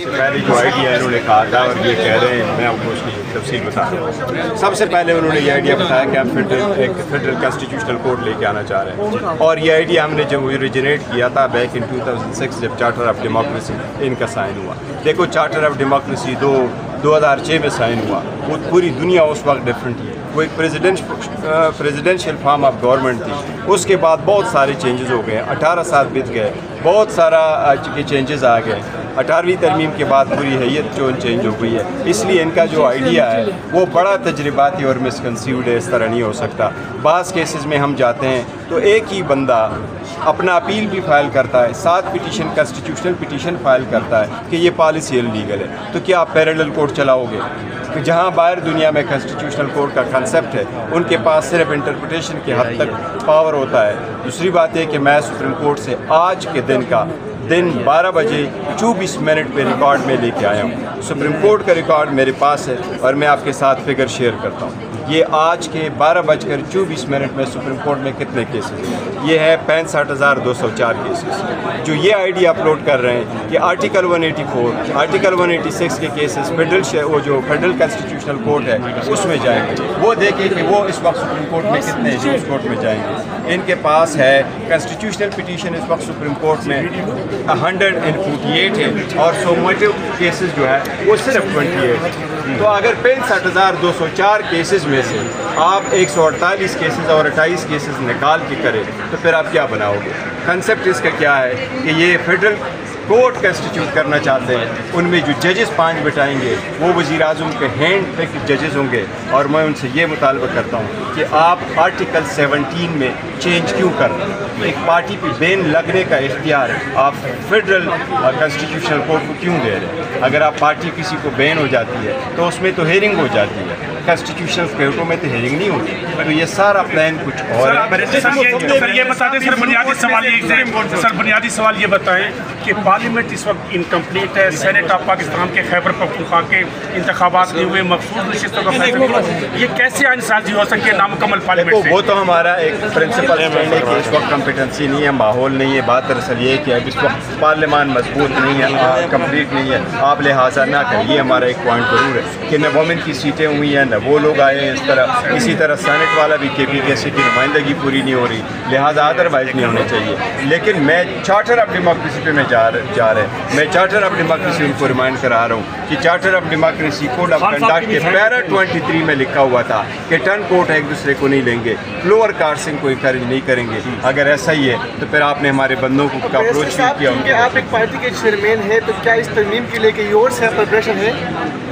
سے پہلے جو آئیڈیا انہوں نے کہا تھا اور یہ کہہ رہے ہیں، میں آپ کو اس کی تفصیل بتا رہا ہوں۔ سب سے پہلے انہوں نے یہ آئیڈیا بتایا کہ ہم ایک فیڈرل کانسٹیٹیوشنل کوڈ لے کے آنا چاہ رہے ہیں، اور یہ آئیڈیا ہم نے جب اوریجنیٹ کیا تھا بیک ان 2006 جب چارٹر آف ڈیموکریسی ان کا سائن ہوا۔ دیکھو چارٹر آف ڈیموکریسی 2006 میں سائن ہوا، وہ پوری دنیا اس وقت ڈفرینٹ تھی، وہ ایک پریزیڈینشیل فارم آف گورنمنٹ تھی۔ اس کے بعد بہت سارے چینجز ہو گئے، 18 سال بیت گئے، بہت سارا چینجز آ گئے۔ 18ویں ترمیم کے بعد پوری حیت چینج ہو گئی ہے، اس لیے ان کا جو آئیڈیا ہے وہ بڑا تجرباتی اور مسکنسیوڈ ہے، اس طرح نہیں ہو سکتا۔ بعض کیسز میں ہم جاتے ہیں تو ایک ہی بندہ اپنا اپیل بھی فائل کرتا ہے، 7 پٹیشن کانسٹیٹیوشنل پٹیشن فائل کرتا ہے کہ یہ پالیسی انلیگل ہے، تو کیا آپ پیرالل کورٹ چلاؤ گے؟ کہ جہاں باہر دنیا میں کانسٹیٹیوشنل کورٹ کا کنسیپٹ ہے، ان کے پاس صرف انٹرپریٹیشن کی حد تک پاور ہوتا ہے۔ دوسری بات یہ کہ میں سپریم کورٹ سے آج کے دن 12 بجے 24 منٹ پہ ریکارڈ میں لے کے آیا ہوں۔ سپریم کورٹ کا ریکارڈ میرے پاس ہے اور میں آپ کے ساتھ فگر شیئر کرتا ہوں۔ یہ آج کے 12:24 میں سپریم کورٹ میں کتنے کیسز ہیں؟ یہ ہے 65,204 کیسز۔ جو یہ آئیڈیا اپلوڈ کر رہے ہیں کہ آرٹیکل 184 آرٹیکل 186 کے کیسز وہ جو فیڈرل کانسٹیٹیوشنل کورٹ ہے اس میں جائیں گے، وہ دیکھیں کہ وہ اس وقت سپریم کورٹ میں کتنے ہیں جو اس کورٹ میں جائیں گے۔ ان کے پاس ہے کانسٹیٹیوشنل پٹیشن اس وقت سپریم کورٹ میں 148 ہے، اور سومیٹو کیسز جو ہے وہ صرف 28 ہے۔ تو اگر 65,204 کیسز میں سے آپ 148 کیسز اور 28 کیسز نکال کے کریں تو پھر آپ کیا بناؤ گے؟ کنسیپٹ اس کا کیا ہے کہ یہ فیڈرل کورٹ کنسٹیٹیوٹ کرنا چاہتے ہیں، ان میں جو ججز 5 بٹائیں گے وہ وزیر اعظم کے ہینڈ پک ججز ہوں گے، اور میں ان سے یہ مطالبہ کرتا ہوں کہ آپ آرٹیکل 17 میں چینج کیوں کر رہے ہیں؟ ایک پارٹی پہ بین لگنے کا اختیار آپ فیڈرل کانسٹیٹیوشنل کورٹ کو کیوں دے رہے ہیں؟ اگر آپ پارٹی کسی کو بین ہو جاتی ہے تو اس میں تو ہیئرنگ ہو جاتی ہے، کانسٹیٹیوشنل کورٹوں میں تو ہیئرنگ نہیں ہوتی، تو یہ سارا پلان کچھ اور ہے۔ سر یہ بتا دیں، سر بنیادی سوال یہ بتائیں کہ پارلیمنٹ اس وقت انکمپلیٹ ہے، سینٹ آف پاکستان کے خیبر پختونخوا کے انتخابات نہیں ہوئے، مخصوص نشستوں کا فیصلہ نہیں ہوا، یہ کیسے آئین سازی ہو سکتی ہے نامکمل پارلیمنٹ سے؟ وہ تو ہمارا ایک پرنسپل ہے کہ اس وقت کمپیٹنسی نہیں ہے، ماحول نہیں ہے۔ بات دراصل یہ کہ اب اس وقت پارلیمان مضبوط نہیں ہے، کمپلیٹ نہیں ہے، آپ لہٰذا نہ کریں۔ یہ ہمارا ایک پوائنٹ ضرور ہے کہ نہ وومن کی سیٹیں ہوئی ہیں، نہ وہ لوگ آئے ہیں اسی طرح سینٹ والا بھی KPKC کی نمائندگی پوری نہیں ہو رہی، لہٰذا ادروائز نہیں ہونے چاہیے۔ لیکن میں چارٹر آف ڈیموکریسی پہ میں جا رہے ہیں، میں چارٹر آف ڈیموکریسی ان کو ریمائنڈ کرا رہا ہوں کہ charter of democracy code of conduct کے پیرا 23 میں لکھا ہوا تھا کہ ٹرن کورٹ ایک دوسرے کو نہیں لیں گے، فلور کارسنگ کو انکریج نہیں کریں گے۔ اگر ایسا ہی ہے تو پھر آپ نے ہمارے بندوں کو اپروچ کیا؟ کہ آپ ایک پارٹی کے چیئرمین ہیں، تو کیا اس ترمیم کے لیے کہ اور سے پریپریشن ہے؟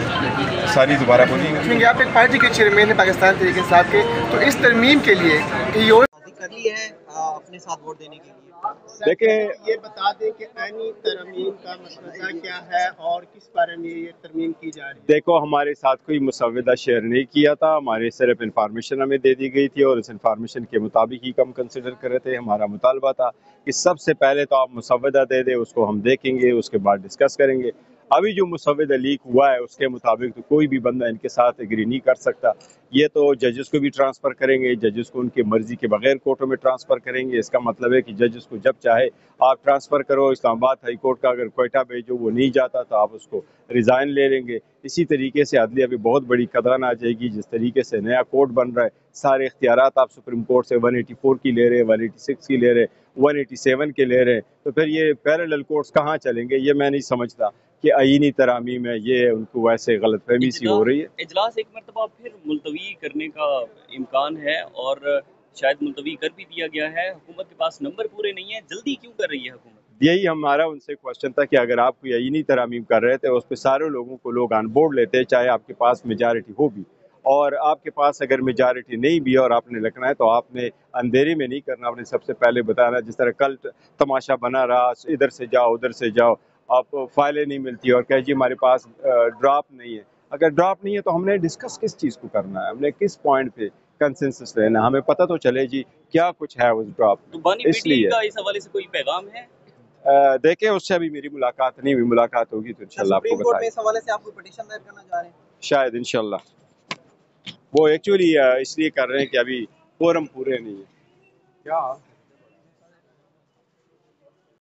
ساری دوبارہ بولیے گا۔ کیونکہ آپ ایک پارٹی کے چیئرمین ہیں پاکستان تحریک انصاف کے، تو اس ترمیم کے لیے کر لی ہے اپنے ساتھ ووٹ دینے کے لیے؟ دیکھیں، یہ بتا دیں کہ آئینی ترمیم کا مسودہ کیا ہے اور کس بارے میں یہ ترمیم کی جا رہی ہے؟ دیکھو، ہمارے ساتھ کوئی مسودہ شیئر نہیں کیا تھا، ہمارے صرف انفارمیشن ہمیں دے دی گئی تھی اور اس انفارمیشن کے مطابق ہی ہم کنسیڈر کر رہے تھے۔ ہمارا مطالبہ تھا کہ سب سے پہلے تو آپ مسودہ دے دیں، اس کو ہم دیکھیں گے، اس کے بعد ڈسکس کریں گے۔ ابھی جو مسودہ لیک ہوا ہے اس کے مطابق تو کوئی بھی بندہ ان کے ساتھ ایگری نہیں کر سکتا۔ یہ تو ججز کو بھی ٹرانسفر کریں گے، ججز کو ان کی مرضی کے بغیر کورٹوں میں ٹرانسفر کریں گے۔ اس کا مطلب ہے کہ ججز کو جب چاہے آپ ٹرانسفر کرو، اسلام آباد ہائی کورٹ کا اگر کوئٹہ بھیجو وہ نہیں جاتا تو آپ اس کو ریزائن لے لیں گے۔ اسی طریقے سے عدلیہ بھی بہت بڑی قدرن آ جائے گی۔ جس طریقے سے نیا کورٹ بن رہا ہے، سارے اختیارات آپ سپریم کورٹ سے 184 کی لے رہے ہیں، 186 کی لے رہے ہیں، 187 کے لے رہے ہیں، تو پھر یہ پیرالل کورٹس کہاں چلیں گے؟ یہ میں نہیں سمجھتا کہ آئینی ترامیم ہے، یہ ان کو ویسے غلط فہمی سی ہو رہی ہے۔ اجلاس ایک مرتبہ پھر ملتوی کرنے کا امکان ہے اور شاید ملتوی کر بھی دیا گیا ہے۔ حکومت کے پاس نمبر پورے نہیں ہیں، جلدی کیوں کر رہی ہے حکومت؟ یہی ہمارا ان سے کوشچن تھا کہ اگر آپ کوئی آئینی ترامیم کر رہے تھے اس پہ سارے لوگوں کو لوگ آن بورڈ لیتے، چاہے آپ کے پاس میجارٹی ہو بھی، اور آپ کے پاس اگر میجارٹی نہیں بھی اور آپ نے لکھنا ہے تو آپ نے اندھیرے میں نہیں کرنا، آپ نے سب سے پہلے بتانا۔ جس طرح کل تماشا بنا رہا، ادھر سے جاؤ ادھر سے جاؤ، آپ فائلیں نہیں ملتی اور کہ جی ہمارے پاس ڈراپ نہیں ہے۔ اگر ڈراپ نہیں ہے تو ہم نے ڈسکس کس چیز کو کرنا ہے، ہم نے کس پوائنٹ پہ کنسنسس لینا، ہمیں پتہ تو چلے جی کیا کچھ ہے اس ڈراپ۔ تو بانی پی ٹی آئی کا اس حوالے سے کوئی پیغام ہے؟ دیکھیں، اس سے ابھی میری ملاقات نہیں ہوئی، ملاقات ہوگی تو انشاءاللہ آپ کو سپریم کورٹ میں بتائیں۔ اس حوالے سے آپ کوئی پٹیشن دائر کرنا چاہ رہے ہیں؟ شاید انشاءاللہ وہ ایکچولی اس لیے کر رہے ہیں کہ ابھی فورم پورے نہیں ہے۔ کیا